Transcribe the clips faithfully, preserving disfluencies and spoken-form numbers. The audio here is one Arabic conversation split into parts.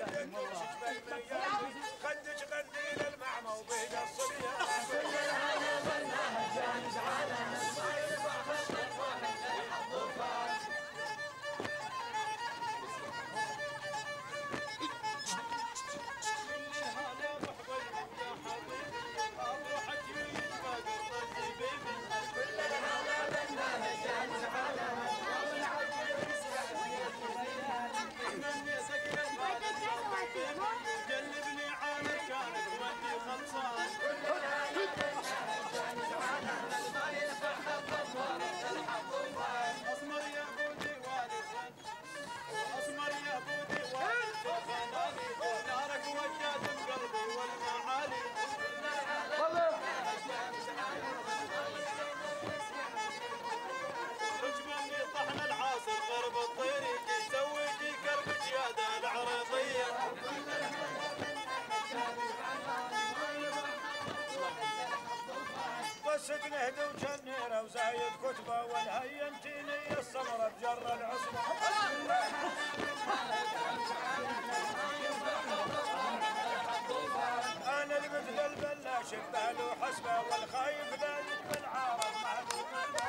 خدش قنديل المعمى وبيد الصبيان كل الهنا بالله جانس على ما يرفع خطك واحد الحظوفات جلبني عامر كانت ودي خلصان اسمر يا بودي وارثا اسمر يا بودي وارثا خناني نارك وجات بقلبي والمعالي رجبني طحن العاصر غرب الطيري سوي في كرب جياده العريضيه قصة نهدي وجنيرة وزايد كتبة والهينتيني السمرة بجر العصبة أنا المثل البلاش بباله حسبة والخايف ذلك بالعارض معلوم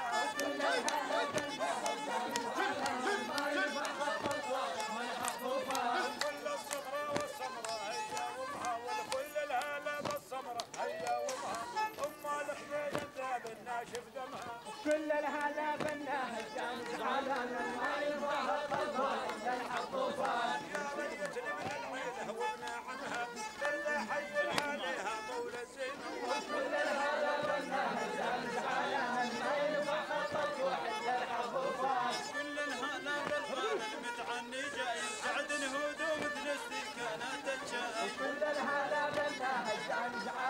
كل الصبرة والسمرة هيا ومها والكل الهالة بالسمرة هيا ومها أم الحميد الذاب الناشف دمها كل الهلا بالله جانس على ما يرفع الطفل الحظوفات يا بنية من العيد هونا عنها لله حي عليها مولى الزين كل الهلا بالله جانس على ما يرفع الطفل الحظوفات كل الهلا بالغال المتعني جاي سعد الهدوء مثل السكانات الجاي كل الهلا بالله جانس